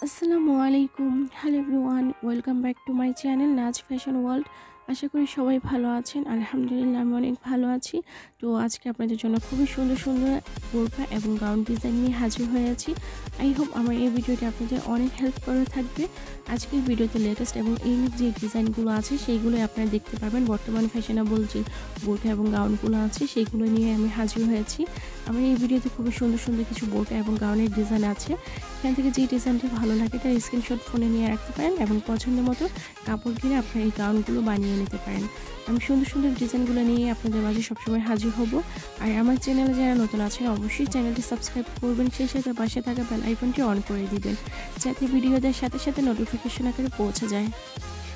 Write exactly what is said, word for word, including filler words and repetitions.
আসসালামু আলাইকুম। Hello everyone, welcome back to my channel Naz fashion world. আশা করি সবাই ভালো আছেন। আলহামদুলিল্লাহ আমি অনেক ভালো আছি। তো আজকে আপনাদের জন্য খুবই সুন্দর সুন্দর বোরকা এবং গাউন ডিজাইন নিয়ে হাজির হয়েছি। আই হোপ আমার এই ভিডিওটি আপনাদের অনেক হেল্প করে থাকবে। আজকের ভিডিওতে লেটেস্ট এবং ইউনিক যে ডিজাইনগুলো আছে সেইগুলোই আপনারা দেখতে পাবেন। বর্তমান ফ্যাশনেবল যে বোরকা এবং গাউনগুলো আছে সেইগুলো নিয়ে আমি হাজির হয়েছি। আমার এই ভিডিওতে খুবই সুন্দর সুন্দর কিছু বোরকা এবং গাউনের ডিজাইন আছে। এখান থেকে যে ডিজাইনটি ভালো লাগে তার স্ক্রিনশট ফোনে নিয়ে রাখতে পারেন এবং পছন্দ মতো কাপড় কিনে আপনার এই গাউনগুলো বানিয়ে নিতে পারেন। আমি সুন্দর সুন্দর ডিজাইনগুলো নিয়ে আপনাদের মাঝে সবসময় হাজির হব। আর আমার চ্যানেলে যারা নতুন আছেন অবশ্যই চ্যানেলটি সাবস্ক্রাইব করবেন, সেই সাথে পাশে থাকা বেল আইকনটি অন করে দিবেন যাতে ভিডিও দেওয়ার সাথে সাথে নোটিফিকেশন আকারে পৌঁছে যায়।